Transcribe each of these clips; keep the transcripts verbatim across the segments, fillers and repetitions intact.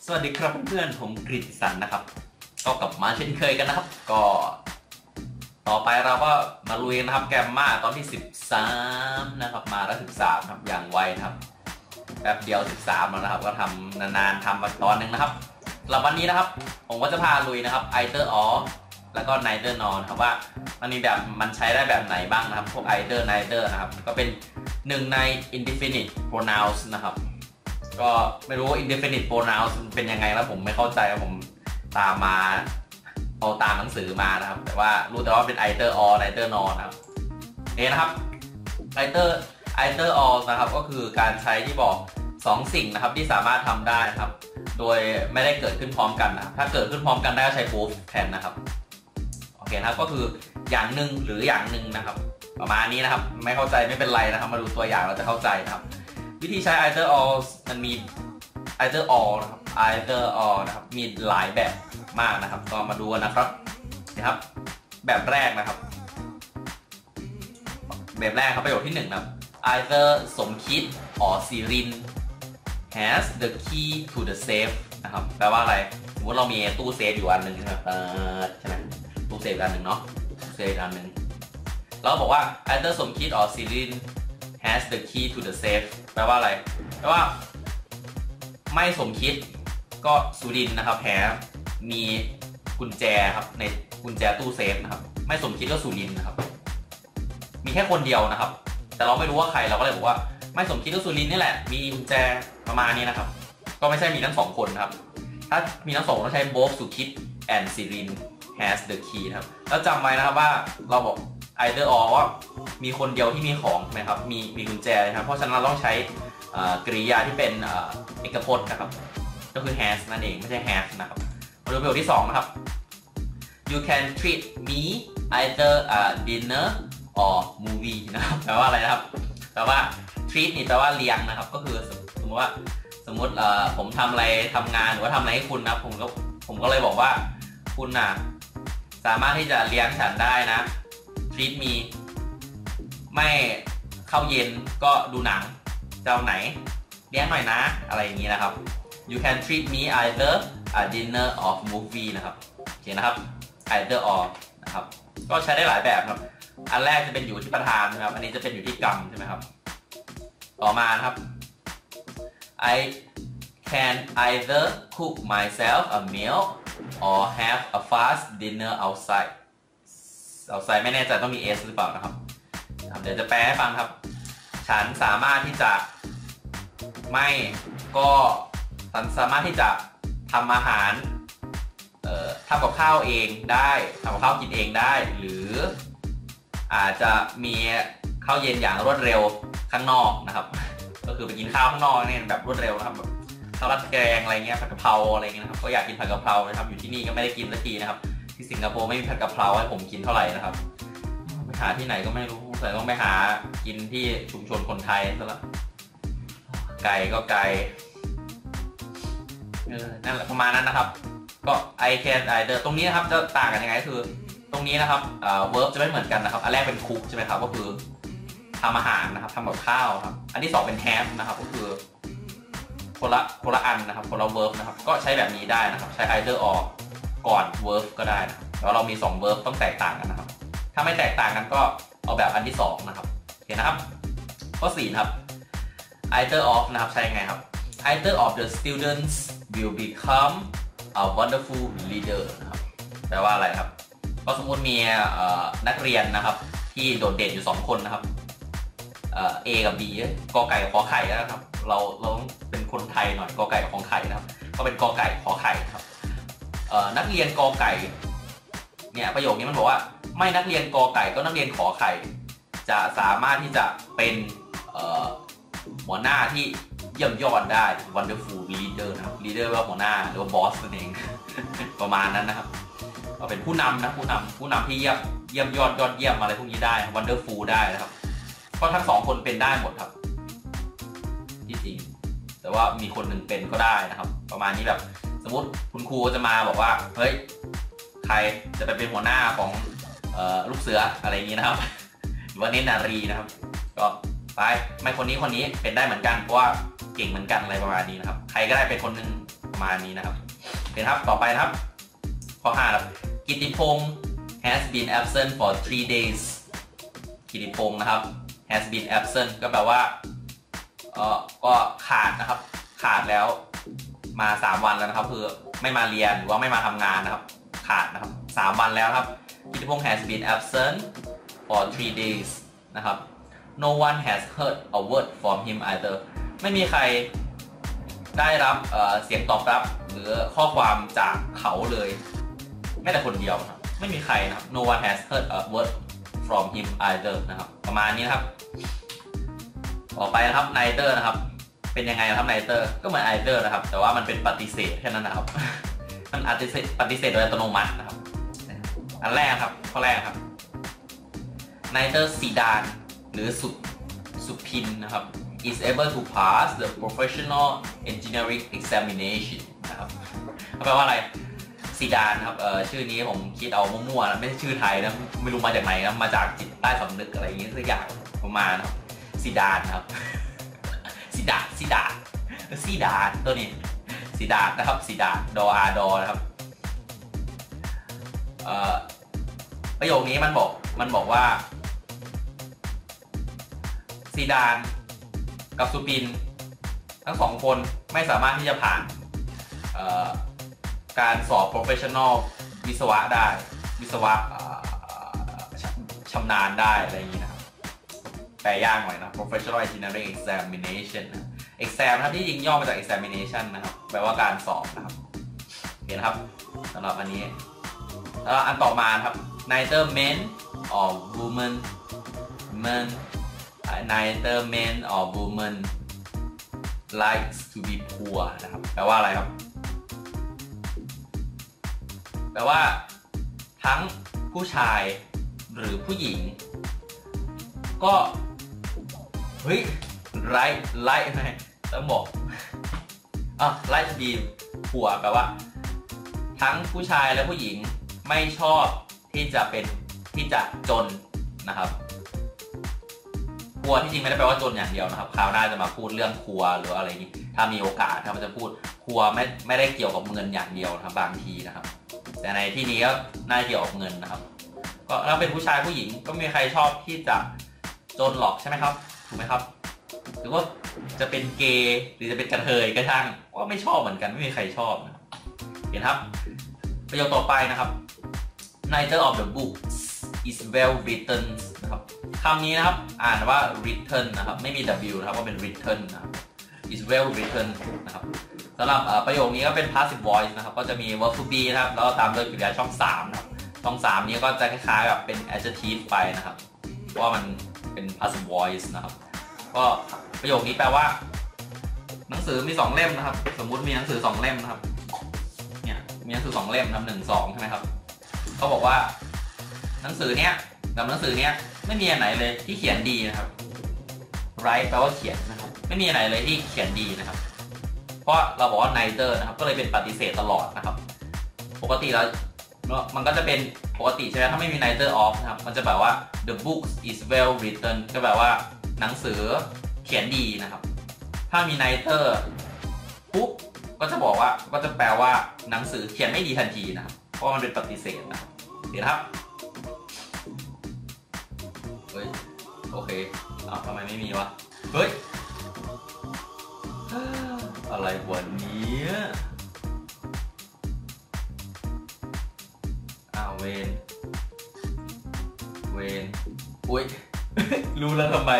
สวัสดีครับเพื่อนๆผมกฤษสันนะครับก็กลับมาเช่นเคยกันนะครับก็ต่อไปเราก็มาลุยนะครับแกมมาตอนที่สิบสามนะครับมาแล้วสิบสามครับอย่างไวนะครับแป๊บเดียวสิบสามแล้วนะครับก็ทำนานๆทำมาตอนหนึ่งนะครับสำหรับวันนี้นะครับผมก็จะพาลุยนะครับไอเตอร์ออแล้วก็ไนเตอร์นอนครับว่ามันมีแบบมันใช้ได้แบบไหนบ้างนะครับพวกไอเตอร์ไนเตอร์นะครับก็เป็นหนึ่งใน indefinite pronouns นะครับก็ไม่รู้ว่า indefinite pronouns เป็นยังไงแล้วผมไม่เข้าใจผมตามมาเอาตามหนังสือมานะครับแต่ว่ารู้แต่ว่าเป็น either or either nor นะครับเอนะครับ either either or นะครับก็คือการใช้ที่บอกสองสิ่งนะครับที่สามารถทำได้นะครับโดยไม่ได้เกิดขึ้นพร้อมกันนะถ้าเกิดขึ้นพร้อมกันได้ก็ใช้ both แทนนะครับโอเคนะครับก็คืออย่างหนึ่งหรืออย่างหนึ่งนะครับประมาณนี้นะครับไม่เข้าใจไม่เป็นไรนะครับมาดูตัวอย่างเราจะเข้าใจนะครับวิธีใช้ either or มันมี either or นะครับ either or นะครับมีหลายแบบมากนะครับก็มาดูกันนะครับนะครับแบบแรกนะครับแบบแรกครับประโยคที่หนึ่งนะครับ either สมคิด or ศิริน has the key to the safe นะครับแปลว่าอะไรสมมติเรามีตู้เซฟอยู่อันหนึ่งใช่ไหมใช่ไหมตู้เซฟอันหนึ่งเนาะตู้เซฟอันหนึ่งเราบอกว่า either สมคิด or ศิริน has the key to the safe แปลว่าอะไรแปลว่าไม่สมคิดก็สุรินนะครับแพ้มีกุญแจครับในกุญแจตู้เซฟนะครับไม่สมคิดก็สุรินนะครับมีแค่คนเดียวนะครับแต่เราไม่รู้ว่าใครเราก็เลยบอกว่าไม่สมคิดก็สุรินนี่แหละมีกุญแจประมาณนี้นะครับก็ไม่ใช่มีทั้งสองคนนะครับถ้ามีทั้งสองต้องใช้ both สุคิด and ศิริน has the key ครับแล้วจำไว้นะครับว่าเราบอก either or ว่ามีคนเดียวที่มีของนะครับมีมีกุญแจนะครับเพราะฉะนั้นเราต้องใช้กริยาที่เป็นเอกพจน์นะครับก็คือ has นั่นเองไม่ใช่ have นะครับมาดูประโยคที่สองนะครับ you can treat me either a dinner or movie นะครับแปลว่าอะไรนะครับแปลว่า treat นี่แปลว่าเลี้ยงนะครับก็คือสมมติว่าสมมติผมทำอะไรทำงานหรือว่าทำอะไรให้คุณนะผมก็ผมก็เลยบอกว่าคุณน่ะสามารถที่จะเลี้ยงฉันได้นะ treat me ไม่เข้าเย็นก็ดูหนังเจ้าไหนเลี้ยงหน่อยนะอะไรอย่างนี้นะครับ you can treat me either a dinner or movie นะครับโอเคนะครับ either or นะครับก็ใช้ได้หลายแบบครับอันแรกจะเป็นอยู่ที่ประธานนะครับอันนี้จะเป็นอยู่ที่กรรมใช่ไหมครับต่อมานะครับ I can either cook myself a meal or have a fast dinner outside outside ไม่แน่ใจต้องมี s หรือเปล่านะครับเดี๋ยวจะแปลให้ฟังครับฉันสามารถที่จะไม่ก็ฉันสามารถที่จะทำอาหารเอ่อทำกับข้าวเองได้ทำกับข้าวกินเองได้หรืออาจจะมีข้าวเย็นอย่างรวดเร็วข้างนอกนะครับก็คือไปกินข้าวข้างนอกเนี่ยแบบรวดเร็วนะครับแบบข้าวราดแกงอะไรเงี้ยผัดกะเพราอะไรเงี้ยนะครับก็อยากกินผัดกะเพรานะครับอยู่ที่นี่ก็ไม่ได้กินสักทีนะครับที่สิงคโปร์ไม่มีผัดกะเพราให้ผมกินเท่าไหร่นะครับไปหาที่ไหนก็ไม่รู้แต่ต้องไปหากินที่ชุมชนคนไทยซะละไก่ก็ไก่นั่นแหละประมาณนั้นนะครับก็ I can either ตรงนี้นะครับจะต่างกันยังไงคือตรงนี้นะครับเอ่อ verb จะไม่เหมือนกันนะครับอันแรกเป็น cook ใช่ไหมครับก็คือทำอาหารนะครับทำกับข้าวครับอันที่สองเป็น have นะครับก็คือคนละคนละอันนะครับคนละ verb นะครับก็ใช้แบบนี้ได้นะครับใช้ either or ก่อน verb ก็ได้นะแล้วเรามีสอง verb ต้องแตกต่างกันนะครับถ้าไม่แตกต่างกันก็เอาแบบอันที่สองนะครับโอเคนะครับข้อสี่นะครับ either of นะครับใช้ยังไงครับ either of the students will become a wonderful leader นะครับแปลว่าอะไรครับก็สมมติมีนักเรียนนะครับที่โดดเด่นอยู่สองคนนะครับ A กับ B กอไก่กับขอไข่นะครับเราเราต้องเป็นคนไทยหน่อยกอไก่กับขอไข่นะครับก็เป็นกอไก่ขอไข่ครับนักเรียนกอไก่เนี่ยประโยคนี้มันบอกว่าไม่นักเรียนกอไก่ก็นักเรียนขอไข่จะสามารถที่จะเป็นหัวหน้าที่เยี่ยมยอดได้ wonderful leader นะครับ leader ว่าหัวหน้าหรือว่า boss นั่นเอง ประมาณนั้นนะครับก็เป็นผู้นำนะผู้นำผู้นำที่เยี่ยมเยี่ยมยอดยอดเยี่ยมอะไรพวกนี้ได้ wonderful ได้นะครับก็ทั้งสองคนเป็นได้หมดครับที่จริงแต่ว่ามีคนหนึ่งเป็นก็ได้นะครับประมาณนี้แบบสมมติคุณครูจะมาบอกว่าเฮ้ยใครจะไปเป็นหัวหน้าของลูกเสืออะไรอย่างนี้นะครับหรือว่าเนตรนารีนะครับก็ไปไม่คนนี้คนนี้เป็นได้เหมือนกันเพราะว่าเก่งเหมือนกันอะไรประมาณนี้นะครับใครก็ได้เป็นคนหนึ่งประมาณนี้นะครับเห็นครับต่อไปนะครับข้อห้าครับกิตติพงศ์ has been absent for three days กิตติพงศ์นะครับ has been absent ก็แปลว่าเออก็ขาดนะครับขาดแล้วมาสามวันแล้วนะครับคือไม่มาเรียนหรือว่าไม่มาทำงานนะครับขาดนะครับสามวันแล้วครับกิตติพงศ์ has been absent for three days นะครับ no one has heard a word from him either ไม่มีใครได้รับ เ, เสียงตอบรับหรือข้อความจากเขาเลยแม้แต่คนเดียวนะครับไม่มีใครนะครับ no one has heard a word from him either นะครับประมาณนี้นะครับต่อไปนะครับ neither นะครับเป็นยังไงนะครับ neither ก็เหมือน either นะครับแต่ว่ามันเป็นปฏิเสธแค่นั้นนะครับ มันปฏิเสธปฏิเสธโดยอัตโนมัตินะครับอันแรกครับข้อแรกครับ neither ซีดานหรือสุสุพินนะครับ is able to pass the professional engineering examination นะครับแปลว่าอะไรซีดานครับเอ่อชื่อนี้ผมคิดเอามั่วๆนะไม่ใช่ชื่อไทยนะไม่รู้มาจากไหนนะมาจากจิตใต้สำนึกอะไรอย่างเงี้ยสักอย่างประมาณนะครับซีดานครับซีดานซีดานซีดานตัวนี้ซีดานนะครับซีดานดออาดอนะครับเอ่อประโยคนี้มันบอกมันบอกว่าซีดานกับสุปินทั้งสองคนไม่สามารถที่จะผ่านการสอบ professional วิศวะได้วิศวะชำนาญได้อะไรอย่างนี้นะครับแปลยากหน่อยนะ professional engineering examination exam นะครับที่จริงย่อมาจาก examination นะครับแปลว่าการสอบนะครับเห็นครับสำหรับอันนี้แล้วอันต่อมาครับ neither men or women men neither men or women likes to be poor นะครับแปลว่าอะไรครับแปลว่าทั้งผู้ชายหรือผู้หญิงก็เฮ้ย right like ไหมต้องบอกอ่ะ like to be poor แปลว่าทั้งผู้ชายและผู้หญิงไม่ชอบที่จะเป็นที่จะจนนะครับครัวที่จริงไม่ได้แปลว่าจนอย่างเดียวนะครับคราวหน้าจะมาพูดเรื่องครัวหรืออะไรนี้ถ้ามีโอกาสครับจะพูดครัวไม่ไม่ได้เกี่ยวกับเงินอย่างเดียวนะครับบางทีนะครับแต่ในที่นี้ก็น่าเกี่ยวกับเงินนะครับก็ถ้าเป็นผู้ชายผู้หญิงก็ไม่มีใครชอบที่จะจนหรอกใช่ไหมครับถูกไหมครับหรือว่าจะเป็นเกย์หรือจะเป็นกระเทยก็ช่างก็ไม่ชอบเหมือนกันไม่มีใครชอบนะเห็นครับประโยคต่อไปนะครับ neither of the books is well written นะครับคำนี้นะครับอ่านว่า written นะครับไม่มี w นะครับว่าเป็น written นะครับ is well written นะครับสำหรับประโยคนี้ก็เป็น passive voice นะครับก็จะมี verb to be นะครับแล้วตามด้วยกริยาช่องสามนะครับช่องสามนี้ก็จะคล้ายๆกับเป็น adjective ไปนะครับเพราะว่ามันเป็น passive voice นะครับก็ประโยคนี้แปลว่าหนังสือมีสองเล่มนะครับสมมุติมีหนังสือสองเล่มนะครับเนี่ยมีหนังสือสองเล่มนะครับหนึ่งสองใช่ไหมครับเขาบอกว่าหนังสือเนี้ยกับหนังสือเนี้ยไม่มีอันไหนเลยที่เขียนดีนะครับ write แปลว่าเขียนนะครับไม่มีอันไหนเลยที่เขียนดีนะครับเพราะเราบอกว่า neither นะครับก็เลยเป็นปฏิเสธตลอดนะครับปกติแล้วมันก็จะเป็นปกติใช่ไหมถ้าไม่มี neither of นะครับมันจะแบบว่า the book is well written ก็แปลว่าหนังสือเขียนดีนะครับถ้ามี neither ปุ๊บก็จะบอกว่าก็จะแปลว่าหนังสือเขียนไม่ดีทันทีนะครับเพราะมันเป็นปฏิเสธนะครับเห็นครับเฮ้ยโอเคอ้าวทำไมไม่มีวะเฮ้ยอะไรวันนี้อ้าวเวนเวนอุ้ย รู้แล้วทำไม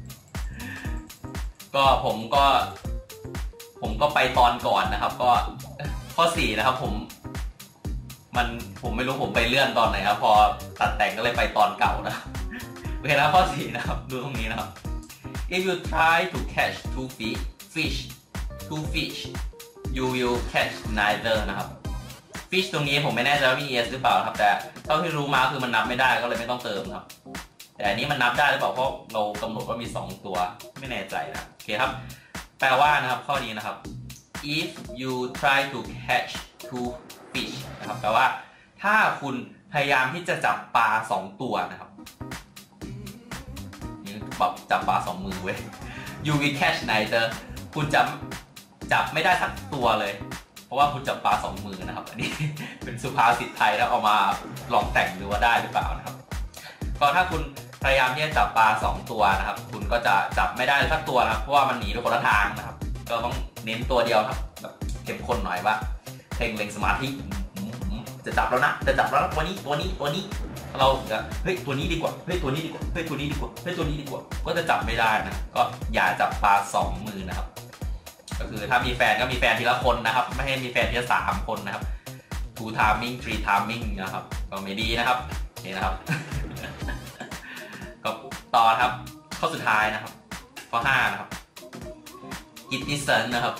ก็ผมก็ผมก็ไปตอนก่อนนะครับก็ข้อสี่นะครับผมมันผมไม่รู้ผมไปเลื่อนตอนไหนครับพอตัดแต่งก็เลยไปตอนเก่านะโอเคนะข้อสี่นะครับดูตรงนี้นะครับ if you try to catch two fish fish two fish you will catch neither นะครับ fish ตรงนี้ผมไม่แน่ใจว่ามี es หรือเปล่าครับแต่เท่าที่รู้มาคือมันนับไม่ได้ก็เลยไม่ต้องเติมครับแต่อันนี้มันนับได้หรือเปล่าเพราะเรากำหนดว่ามีสองตัวไม่แน่ใจนะโอเคครับแปลว่านะครับข้อนี้นะครับ if you try to catch two fish นะครับแปลว่าถ้าคุณพยายามที่จะจับปลาสองตัวนะครับนี่แบบจับปลาสองมือเว้ย you will catch neither คุณจะจับไม่ได้สักตัวเลยเพราะว่าคุณจับปลาสองมือนะครับอันนี้ เป็นสุภาษิตไทยแล้วเอามาลองแต่งดูว่าได้หรือเปล่านะครับก็ถ้าคุณพยายามที่จะจับปลาสองตัวนะครับคุณก็จะจับไม่ได้สักตัวนะครับเพราะว่ามันหนีไปคนละทางนะครับก็ต้องเน้นตัวเดียวครับแบบเข้มข้นหน่อยว่าเพ่งเล็งสมาธิจะจับแล้วนะจะจับแล้วตัวนี้ตัวนี้ตัวนี้เราจะเฮ้ยตัวนี้ดีกว่าเฮ้ยตัวนี้ดีกว่าเฮ้ยตัวนี้ดีกว่าเฮ้ยตัวนี้ดีกว่าก็จะจับไม่ได้นะก็อย่าจับปลาสองมือนะครับก็คือถ้ามีแฟนก็มีแฟนทีละคนนะครับไม่ให้มีแฟนทีละสามคนนะครับ two timing three timing นะครับก็ไม่ดีนะครับนี่นะครับ ก็ต่อครับข้อสุดท้ายนะครับข้อห้านะครับ Edison นะครับ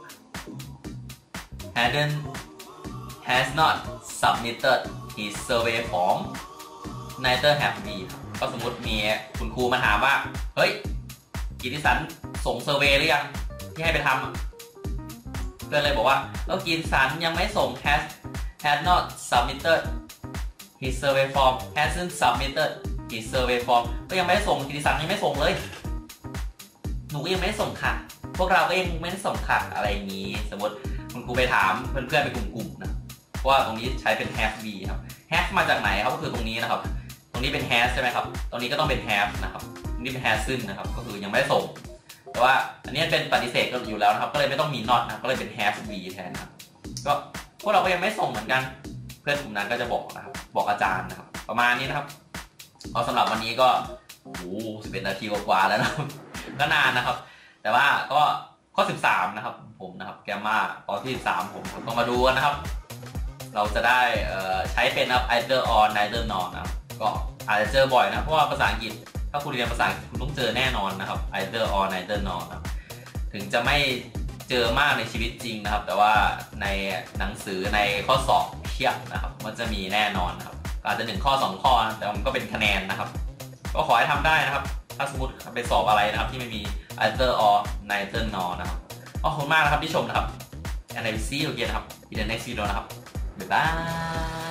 hadn't has not submitted his survey form neither have we ก็สมมติมีคุณครูมาถามว่าเฮ้ยกิติสันส่งเซอร์เวย์หรือยังที่ให้ไปทำเพื่อนเลยบอกว่าเออกิติสันยังไม่ส่ง has has not submitted his survey form hasn't submitted his survey form ก็ยังไม่ได้ส่งกิติสันยังไม่ส่งเลยหนูก็ยังไม่ได้ส่งค่ะพวกเราก็ยังไม่ได้ส่งค่ะอะไรอย่างนี้สมมติคุณครูไปถามเพื่อนๆเป็นกลุ่มๆนะเพราะว่าตรงนี้ใช้เป็น have be ครับ have มาจากไหนครับก็คือตรงนี้นะครับตรงนี้เป็น has ใช่ไหมครับตรงนี้ก็ต้องเป็น have นะครับตรงนี้เป็น hasn't นะครับก็คือยังไม่ได้ส่งแต่ว่าอันนี้เป็นปฏิเสธก็อยู่แล้วนะครับก็เลยไม่ต้องมี not นะก็เลยเป็น have be แทนนะครับก็พวกเราก็ยังไม่ส่งเหมือนกันเพื่อนกลุ่มนั้นก็จะบอกนะครับบอกอาจารย์นะครับประมาณนี้นะครับก็สำหรับวันนี้ก็โอ้โหสิบเอ็ดนาทีกว่าแล้วนะครับก็นานนะครับแต่ว่าก็ข้อสิบสามนะครับผมนะครับแกมมาตอนที่สิบสามผมต้องมาดูกันนะครับเราจะได้ใช้เป็นนะครับ either or neither nor นะครับก็อาจจะเจอบ่อยนะเพราะว่าภาษาอังกฤษถ้าคุณเรียนภาษาอังกฤษคุณต้องเจอแน่นอนนะครับ either or neither nor นะครับถึงจะไม่เจอมากในชีวิตจริงนะครับแต่ว่าในหนังสือในข้อสอบเทียบนะครับมันจะมีแน่นอนนะครับอาจจะหนึ่งข้อสองข้อแต่มันก็เป็นคะแนนนะครับก็ขอให้ทำได้นะครับถ้าสมมติไปสอบอะไรนะครับที่ไม่มี either or neither nor นะครับขอบคุณมากนะครับที่ชมนะครับ and I will see you again นะครับ in the next video นะครับบ๊ายบาย